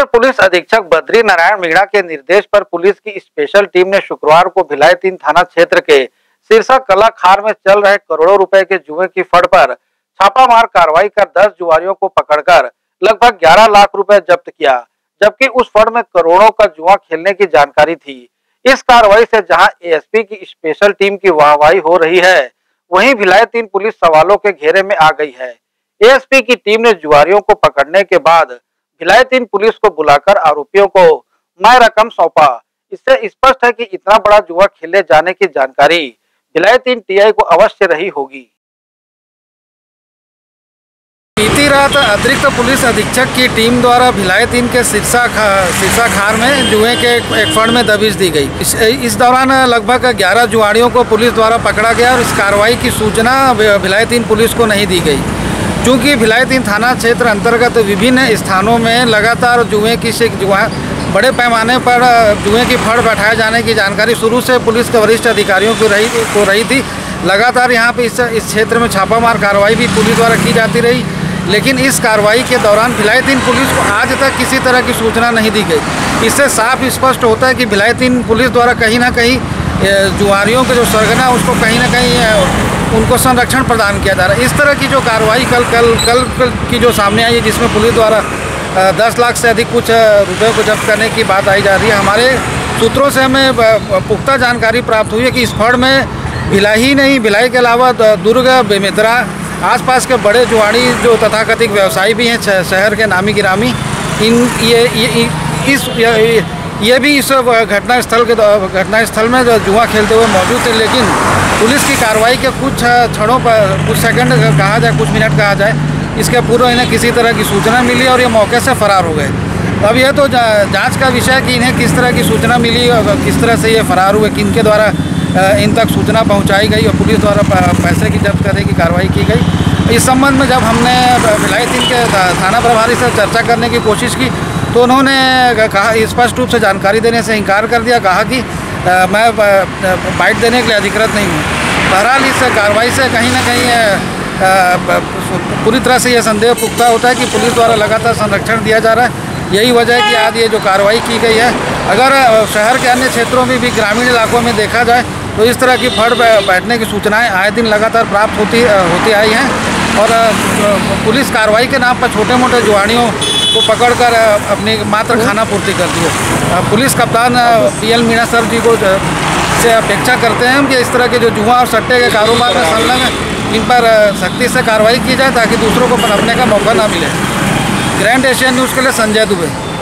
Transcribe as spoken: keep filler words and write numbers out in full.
वरिष्ठ पुलिस अधीक्षक बद्री नारायण मीणा के निर्देश पर पुलिस की स्पेशल टीम ने शुक्रवार को भिलाई तीन थाना क्षेत्र के सिरसा कला खार में चल रहे करोड़ों रुपए के जुए की फड़ पर छापामार कार्रवाई कर दस जुआरियों को पकड़कर लगभग ग्यारह लाख रुपए जब्त किया, जबकि उस फड़ में करोड़ों का जुआ खेलने की जानकारी थी। इस कार्रवाई से जहां एएसपी की स्पेशल टीम की वाहवाही हो रही है, वहीं भिलाई तीन पुलिस सवालों के घेरे में आ गई है। एएसपी की टीम ने जुआरियों को पकड़ने के बाद भिलाई तीन पुलिस को बुलाकर आरोपियों को मैं रकम सौंपा। इससे स्पष्ट है कि इतना बड़ा जुआ खेले जाने की जानकारी भिलाई तीन टीआई को अवश्य रही होगी। बीती रात अतिरिक्त पुलिस अधीक्षक की टीम द्वारा भिलाई तीन के सिरसा खा सिरसा खार में जुए के एक फंड में दबिश दी गई। इस, इस दौरान लगभग ग्यारह जुआड़ियों को पुलिस द्वारा पकड़ा गया और इस कार्रवाई की सूचना भिलाई तीन पुलिस को नहीं दी गई। चूँकि भिलाई तीन थाना क्षेत्र अंतर्गत विभिन्न स्थानों में लगातार जुए की जुआ बड़े पैमाने पर जुए की फड़ बैठाए जाने की जानकारी शुरू से पुलिस के वरिष्ठ अधिकारियों को रही को रही थी। लगातार यहाँ पे इस इस क्षेत्र में छापामार कार्रवाई भी पुलिस द्वारा की जाती रही, लेकिन इस कार्रवाई के दौरान भिलाई तीन पुलिस को आज तक किसी तरह की सूचना नहीं दी गई। इससे साफ स्पष्ट होता है कि भिलाई तीन पुलिस द्वारा कहीं ना कहीं जुआरियों के जो सरगना उसको कहीं ना कहीं उनको संरक्षण प्रदान किया जा रहा है। इस तरह की जो कार्रवाई कल कल कल कल की जो सामने आई है, जिसमें पुलिस द्वारा दस लाख से अधिक कुछ रुपए को जब्त करने की बात आई जा रही है। हमारे सूत्रों से हमें पुख्ता जानकारी प्राप्त हुई है कि इस फड़ में भिलाई ही नहीं, भिलाई के अलावा दुर्ग, बेमेतरा, आसपास के बड़े जुआड़ी जो तथाकथित व्यवसायी भी हैं शहर के नामी गिरामी, इन ये, ये इस ये, ये भी इस घटना स्थल के घटना स्थल में जुआ खेलते हुए मौजूद थे। लेकिन पुलिस की कार्रवाई के कुछ क्षणों पर, कुछ सेकंड कहा जाए, कुछ मिनट कहा जाए, इसके पूर्व इन्हें किसी तरह की सूचना मिली और ये मौके से फरार हो गए। अब यह तो जांच का विषय है कि इन्हें किस तरह की सूचना मिली और किस तरह से ये फरार हुए, किनके द्वारा इन तक सूचना पहुंचाई गई और पुलिस द्वारा पैसे की जब्त करने की कार्रवाई की गई। इस संबंध में जब हमने भिलाई तीन के थाना प्रभारी से चर्चा करने की कोशिश की तो उन्होंने कहा, स्पष्ट रूप से जानकारी देने से इनकार कर दिया। कहा कि आ, मैं बाइट देने के लिए अधिकृत नहीं हूँ। बहरहाल इस कार्रवाई से कहीं ना कहीं पूरी तरह से यह संदेह पुख्ता होता है कि पुलिस द्वारा लगातार संरक्षण दिया जा रहा है। यही वजह है कि आज ये जो कार्रवाई की गई है। अगर शहर के अन्य क्षेत्रों में भी ग्रामीण इलाकों में देखा जाए तो इस तरह की फड़ बैठने की सूचनाएं आए दिन लगातार प्राप्त होती होती आई हैं और पुलिस कार्रवाई के नाम पर छोटे मोटे जुआड़ियों को पकड़कर अपनी मात्र खाना पूर्ति करती है। पुलिस कप्तान पीएल मीणा सर जी को से अपेक्षा करते हैं कि इस तरह के जो जुआ और सट्टे के कारोबार में संलग्न हैं, इन पर सख्ती से कार्रवाई की जाए ताकि दूसरों को पनपने का मौका ना मिले। ग्रैंड एशियन न्यूज़ के लिए संजय दुबे।